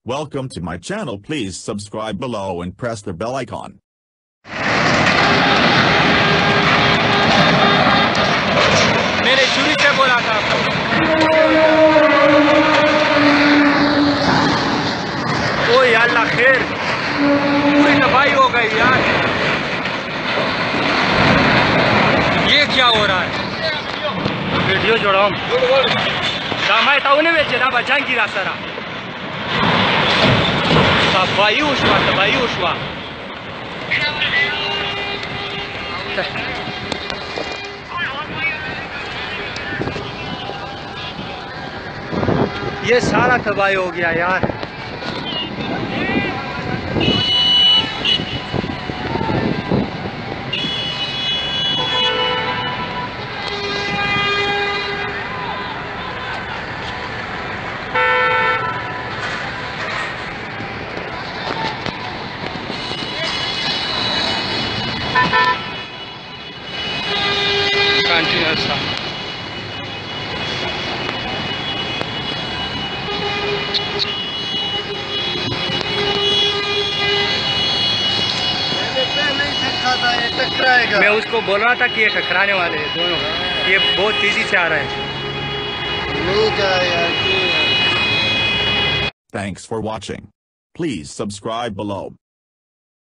Welcome to my channel. Please subscribe below and press the bell icon. मैंने शुरू से बोला था ओ यार अल्लाह खैर पूरी तबाही हो गई यार। ये क्या हो रहा है? वीडियो जोड़ो दामाय ताऊ ने बेचे ना बचान की रास्ता तबाही उशवा ये सारा तबाही हो गया यार। मैं उसको बोल रहा था कि ये टकराने वाले हैं दोनों। ये बहुत तेजी से आ रहा है। Thanks for watching. Please subscribe below.